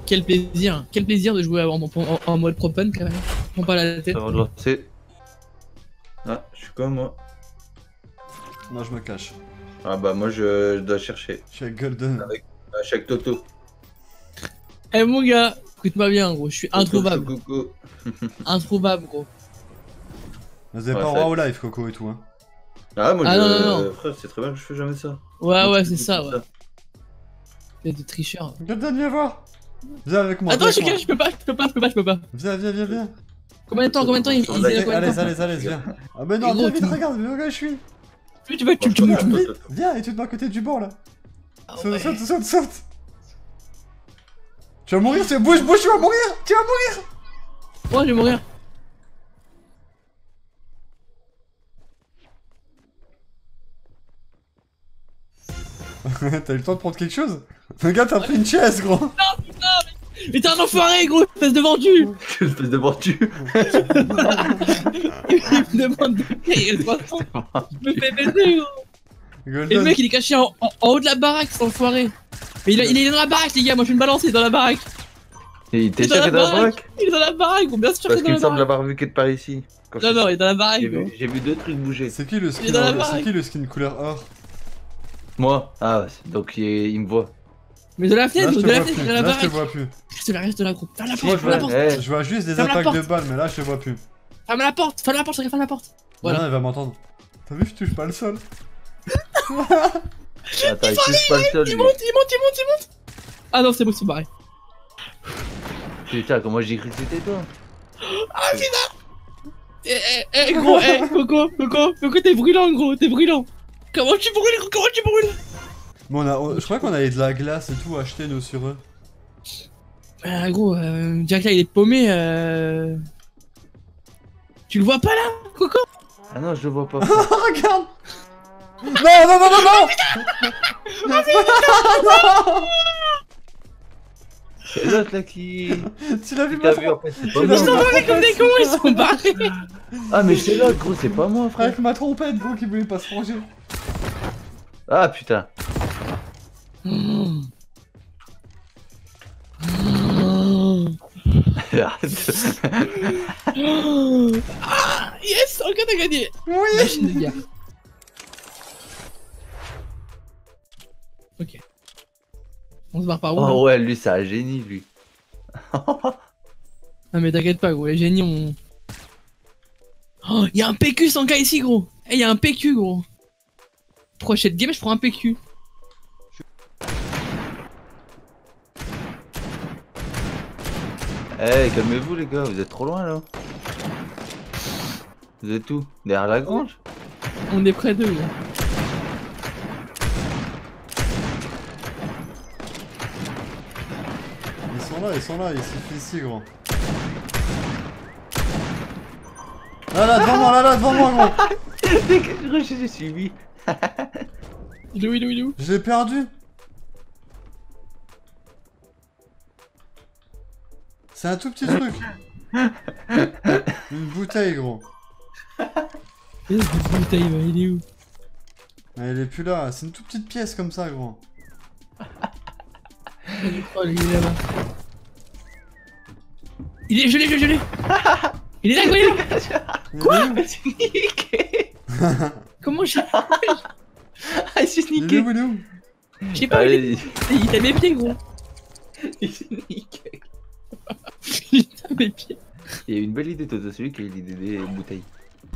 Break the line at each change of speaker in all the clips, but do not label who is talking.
Quel plaisir de jouer en mode propane quand même. Prends pas la tête.
Avant de lancer. Ah, je suis quoi moi?
Moi je me cache.
Ah bah moi je dois chercher.
Je suis avec Golden.
Avec Toto.
Eh mon gars, écoute-moi bien gros, je suis introuvable.
Coucou.
Introuvable gros.
Vous avez
Ouais,
pas
ça-
droit au live, Coco et tout, hein.
Ah moi
Ah, non.
frère, c'est très bien que je fais jamais ça.
Ouais, c'est ça, ouais. T'es des tricheurs.
Golden, viens voir. Viens avec moi.
Attends,
viens avec
je peux pas.
Viens.
Combien de temps il
Allez, viens. Ah mais non,
Et gros,
viens vite,
tu-
regarde, regarde, je suis.
Tu vas, tu me.
Viens, et tu te mets à côté du banc là.
Ah ouais.
Saute. Tu vas mourir, bouge, tu vas mourir.
Ouais, je vais mourir.
T'as eu le temps de prendre quelque chose? Regarde, t'as pris une chaise, gros.
Mais t'es un enfoiré, gros, espèce de vendu.
Espèce de vendu.
Il me demande de payer le poisson. Je me fais baiser, gros. Et le
Golden.
mec, il est caché en haut de la baraque, cet enfoiré. Mais il est dans la baraque, les gars. Moi, je vais me balancer dans la baraque.
Et il t'est
Il est dans
cherché
la
dans la baraque?
baraque. Il est dans la baraque, gros. Bien sûr
Parce
qu'il est
qu'il me
dans
semble
la baraque.
l'avoir vu quelque part ici. Quand je suis-
Non, il est dans la baraque, gros.
J'ai vu deux trucs bouger.
C'est qui le
Il est dans la
skin
baraque.
C'est qui le skin couleur or?
Moi? Ah, donc il me voit.
Mais de la
Là,
fenêtre,
je te
de la
vois
fenêtre,
plus.
de la
Là, je te
baraque.
vois plus.
Reste là, gros. Ferme la
Moi,
porte, ferme la porte.
Eh,
Je vois juste des
Ferme la
attaques de
porte.
balles, mais là, je te vois plus.
Ferme la porte, ferme la porte. Voilà.
Non, elle va m'entendre. T'as vu, je touche pas le sol.
attends, il touche pas le sol.
Il
lui.
monte. Ah non, c'est bon, c'est barré.
Putain, comment j'ai cru que c'était toi?
Coco, t'es brûlant, gros, t'es brûlant. Comment tu brûles, gros, comment tu brûles?
Bon, je crois qu'on avait de la glace et tout acheté, nous, sur eux.
Gros, Jack là, il est paumé, Tu le vois pas là, Coco?
Ah non, je le vois pas.
Regarde. Non.
C'est l'autre là qui.
Tu l'as vu,
T'as
ma
vu en fait, c'est pas
Tu
moi.
l'as
Ils sont barrés comme des cons, ils sont barrés.
Ah, mais c'est l'autre, gros, c'est pas moi, frère.
Avec ma trompette, gros, qui voulait pas se ranger.
Ah putain. Arrête.
Ah, yes, ok, t'as gagné.
Oui.
Machine de guerre. Ok. On se barre par où là?
Oh ouais, lui, c'est un génie, lui.
Non mais t'inquiète pas, gros, les génies ont... Oh, y'a un PQ sans cas ici, gros. Eh, y'a un PQ, gros. Prochaine game, je prends un PQ.
Eh, calmez-vous, les gars, vous êtes trop loin là. Vous êtes où? Derrière la grange?
On est près d'eux, gros.
Ils sont là, ils suffisent ici, gros. Là, devant moi, gros.
J'ai suivi.
Il est où?
Je l'ai perdu. C'est un tout petit truc. Une bouteille, gros.
Il est où?
Elle est plus là, c'est une toute petite pièce comme ça, gros.
Oh, il est là-bas. Je l'ai. Il est là, gros, il est là. Quoi? C'est niqué. Comment j'ai... Ah, c'est
Il est
niqué.
où, il est où?
Je sais pas,
Allez,
il t'a mes pieds, gros.
il s'est niqué.
Il t'a mes pieds.
Il y a une belle idée, Toto, celui qui a l'idée des bouteilles.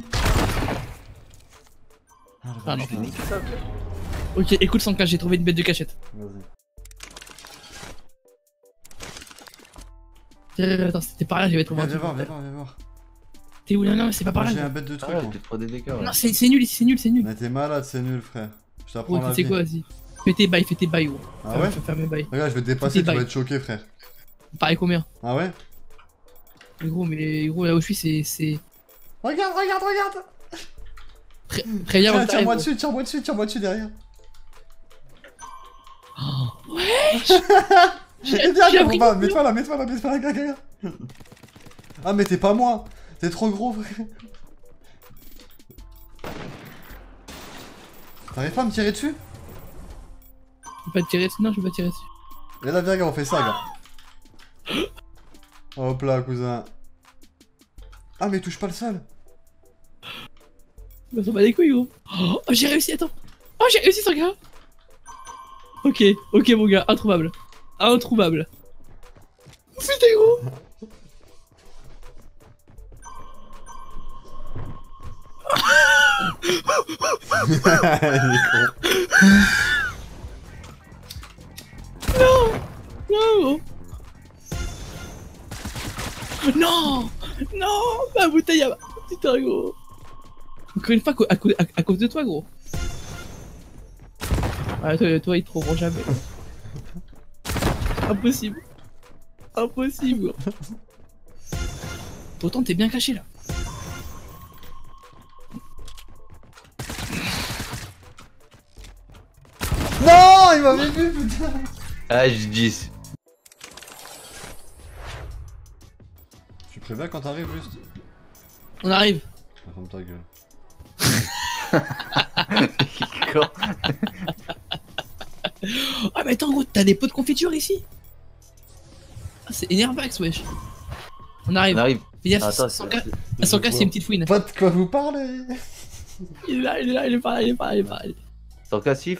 Ah non.
Je t'ai niqué ça, frère.
Ok, écoute sans cache, j'ai trouvé une bête de cachette.
Vas-y.
Attends, c'était par là, j'avais trouvé un
Viens
truc.
voir.
T'es où? Non, c'est pas par
Moi,
là.
j'ai un bête de
Ah
truc,
ouais,
gros.
peut-être 3 DDK, ouais.
Non, c'est nul ici, c'est nul.
Mais t'es malade, c'est nul, frère. Je t'apprends
Gros,
la
tu sais
vie.
quoi, vas-y. Fais tes bails, gros.
Ah ouais?
Fais mes bails.
Regarde, je vais te dépasser, tu
Bye.
vas être choqué, frère.
Pareil combien?
Ah ouais?
Mais gros, là où je suis, c'est...
Regarde!
Préviens avant
Tiens,
que t'arrives,
tire-moi dessus derrière.
gros. Ouais.
Viens, mets-toi là, regarde. Ah, mais t'es pas moi. T'es trop gros, frère. T'arrives pas à me tirer dessus?
Je peux pas te tirer dessus, non, je peux pas tirer dessus.
Et là, viens, gars, on fait ça, gars. Hop là, cousin. Ah, mais touche pas le sol.
On s'en bat les couilles, gros. Oh, j'ai réussi, attends. Oh, j'ai réussi, ce gars. Ok, ok, mon gars, introuvable. Introuvable. Oh, putain, gros.
Il est con.
Non, gros. Non, non, ma bouteille à... Putain, gros. Encore une fois, à cause de toi, gros. Ah, toi, ils te trouveront jamais. Impossible. Impossible, gros. Pourtant, t'es bien caché, là.
Non, il m'avait vu, putain.
Ah, j'ai 10.
Tu préviens quand t'arrives, juste.
On arrive.
Ferme ta gueule.
Quoi?
Ah, mais attends, gros, t'as des pots de confiture ici? Ah, c'est Enervax, wesh. On arrive.
On arrive.
Fais gaffe,
Attends,
sans cas, c'est une petite fouine.
Pas de quoi vous parlez.
Il est là, il est là, il est par là, il est par là, il est par là.
Sans cassif.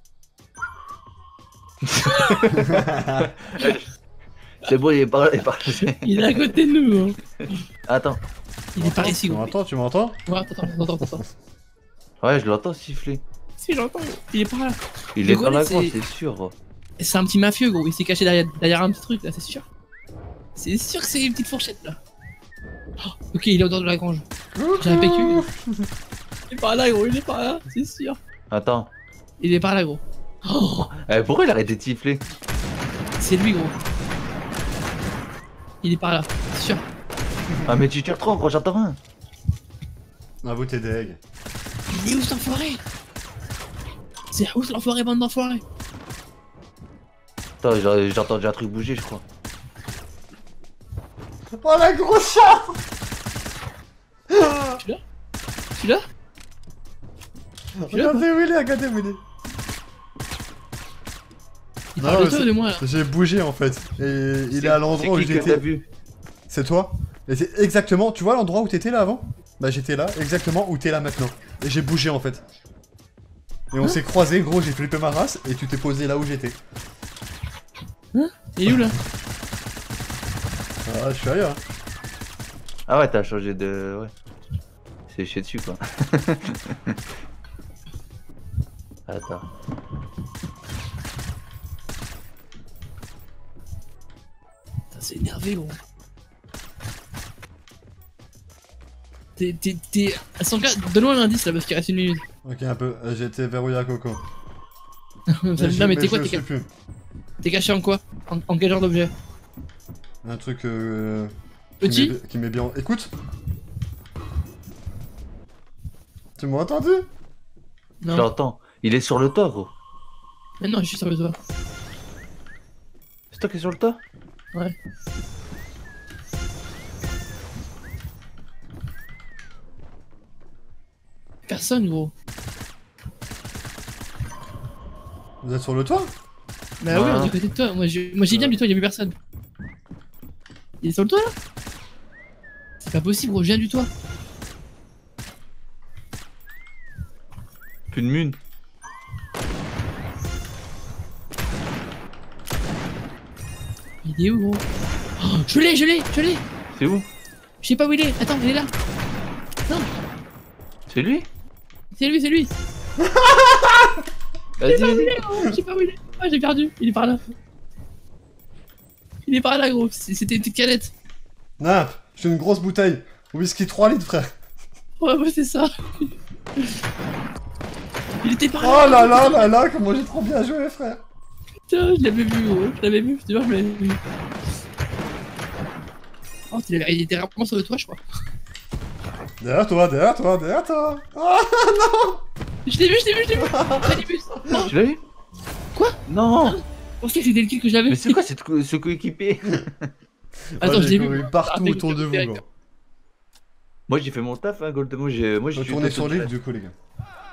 C'est bon, il est par là, il est par là.
Il est à côté de nous, hein.
Attends.
Il est par ici,
Tu
gros.
m'entends, tu m'entends?
Ouais, attends.
Ouais, je l'entends siffler.
Si, j'entends, gros. Il est par là.
Il
Le
est dans la
golem,
grotte, c'est sûr.
C'est un petit mafieux, gros. Il s'est caché derrière un petit truc, là, c'est sûr. C'est sûr que c'est une petite fourchette, là. Oh, ok, il est au dehors de la grange. J'ai un PQ. Il est par là, gros, il est par là, c'est sûr.
Attends.
Il est par là, gros. Oh,
Pourquoi il a arrêté de siffler?
c'est lui, gros. Il est par là, c'est sûr.
Ah, mais tu tires trop, gros, j'entends rien.
Ah, vous t'es deg.
Il est où, cet enfoiré? C'est où, l'enfoiré, bande d'enfoirés?
Attends, j'ai entendu un truc bouger, je crois.
Oh, la grosse chat.
Tu l'as? Tu l'as?
Regardez où il est, regardez où il est.
Il
Non,
parle de
mais
toi ou de moi, là?
J'ai bougé en fait. Et il est à l'endroit où
C'est qui que t'as
j'étais.
vu?
C'est toi? Et c'est exactement. Tu vois l'endroit où t'étais là avant? Bah j'étais là, exactement où t'es là maintenant. Et j'ai bougé en fait. Et on s'est croisés, gros, j'ai flippé ma race et tu t'es posé là où j'étais.
Hein? Il est où, là?
Ah, je suis ailleurs.
Ah ouais, t'as changé de... Ouais. C'est chier dessus, quoi. Attends.
Putain, c'est énervé, gros. T'es... À 100K, donne-moi un indice, là, parce qu'il reste une minute.
Ok, un peu. J'étais verrouillé à Coco.
Non, mais t'es quoi?
je sais plus.
T'es caché en quoi? En quel genre d'objet?
Un truc
Petit?
qui met bien. Écoute. Tu m'as entendu?
Je
Non.
l'entends. Il est sur le toit, gros.
Mais non, je suis sur le toit.
C'est toi qui es sur le toit?
Ouais. Personne, gros.
Vous êtes sur le toit?
Bah oui,
Ah.
on est à côté de toi. Moi j'ai bien du toit, y'a vu personne. Il est sur le toit là? C'est pas possible, gros, je viens du toit.
Plus de mune.
Il est où, gros? Oh, je l'ai!
C'est où?
Je sais pas où il est. Attends, il est là. Non,
C'est lui?
c'est lui.
Vas-y,
Il
vas-y.
est, gros. Je sais pas où il est. Ah, j'ai perdu. Il est par là. Il est par là, gros. C'était une petite canette.
Non, j'ai une grosse bouteille. Whisky 3 litres, frère.
Ouais, c'est ça. Il était par là.
Oh là là là là, comment j'ai trop bien joué, frère.
Putain, je l'avais vu, gros. Je l'avais vu, je te jure, je l'avais vu. Oh, il était vraiment sur le toit, je crois.
Derrière toi. Oh non.
Je l'ai vu. Radibus. Oh,
Tu l'as vu?
Quoi?
Non!
Je pensais que c'était le kill que j'avais.
Mais c'est quoi ce coéquipier?
Attends, je l'ai vu.
Couru partout
Ah,
autour de vous,
direct.
gros.
Moi j'ai fait mon taf, hein, Gold. Moi j'ai
Retournez sur l'île, du coup, les gars.